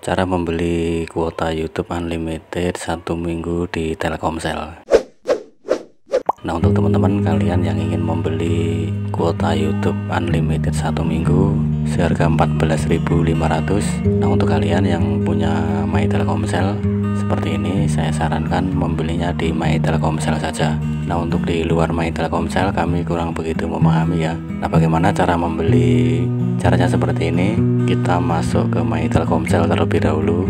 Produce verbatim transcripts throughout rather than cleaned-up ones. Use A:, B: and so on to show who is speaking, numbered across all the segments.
A: Cara membeli kuota YouTube Unlimited satu minggu di Telkomsel. Nah, untuk teman-teman kalian yang ingin membeli kuota YouTube Unlimited satu minggu seharga empat belas ribu lima ratus. Nah, untuk kalian yang punya My Telkomsel seperti ini, saya sarankan membelinya di My Telkomsel saja. Nah, untuk di luar My Telkomsel kami kurang begitu memahami ya. Nah, bagaimana cara membeli? Caranya seperti ini. Kita masuk ke My Telkomsel terlebih dahulu.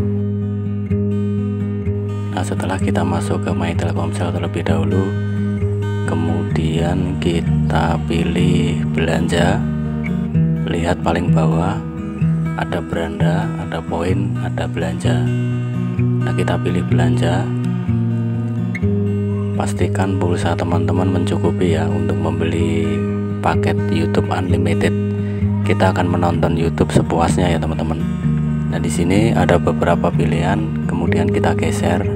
A: Nah, setelah kita masuk ke My Telkomsel terlebih dahulu, kemudian kita pilih belanja. Lihat paling bawah ada beranda, ada poin, ada belanja. Nah, kita pilih belanja. Pastikan pulsa teman-teman mencukupi ya untuk membeli paket YouTube Unlimited. Kita akan menonton YouTube sepuasnya ya teman-teman. Nah, di sini ada beberapa pilihan, kemudian kita geser.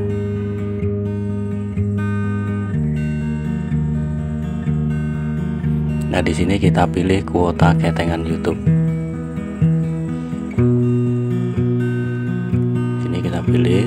A: Nah, di sini kita pilih kuota ketengan YouTube. Sini kita pilih.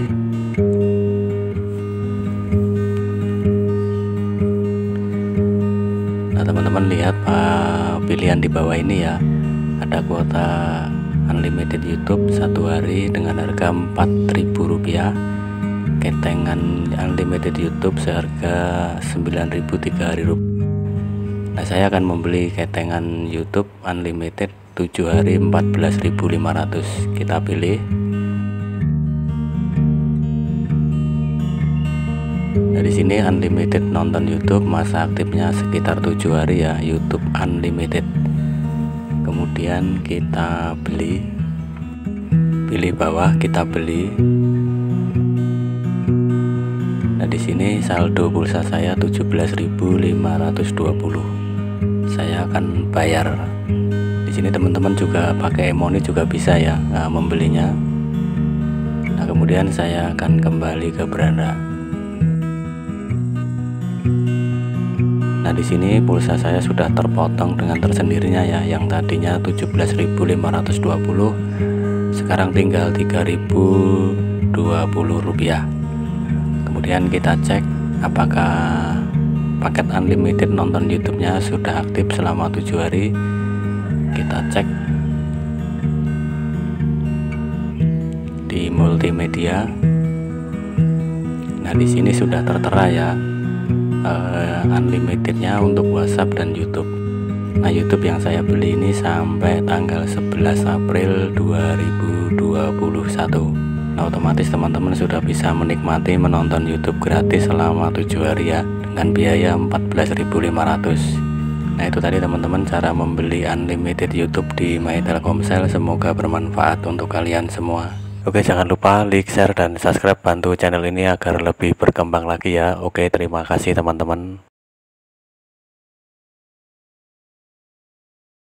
A: Nah, teman-teman lihat uh, pilihan di bawah ini ya. Ada kuota Unlimited YouTube satu hari dengan harga empat ribu rupiah. Ketengan Unlimited YouTube seharga sembilan ribu tiga hari rupiah. Nah, saya akan membeli ketengan YouTube Unlimited tujuh hari empat belas ribu lima ratus. Kita pilih. Nah, di sini Unlimited nonton YouTube, masa aktifnya sekitar tujuh hari ya, YouTube Unlimited. Kemudian kita beli. Pilih bawah, kita beli. Nah, di sini saldo pulsa saya tujuh belas ribu lima ratus dua puluh. Saya akan bayar. Di sini teman-teman juga pakai e-money juga bisa ya, nah, membelinya. Nah, kemudian saya akan kembali ke beranda. Nah, di sini pulsa saya sudah terpotong dengan tersendirinya ya. Yang tadinya tujuh belas ribu lima ratus dua puluh, sekarang tinggal tiga ribu dua puluh rupiah. Kemudian kita cek apakah paket Unlimited nonton YouTube-nya sudah aktif selama tujuh hari. Kita cek di multimedia. Nah, di sini sudah tertera ya uh, Unlimitednya untuk WhatsApp dan YouTube. Nah, YouTube yang saya beli ini sampai tanggal sebelas April dua ribu dua puluh satu. Nah, otomatis teman-teman sudah bisa menikmati menonton YouTube gratis selama tujuh hari ya, dengan biaya empat belas ribu lima ratus. Nah, itu tadi teman-teman cara membeli Unlimited YouTube di My Telkomsel. Semoga bermanfaat untuk kalian semua. Oke, jangan lupa like, share, dan subscribe, bantu channel ini agar lebih berkembang lagi ya. Oke, terima kasih teman-teman.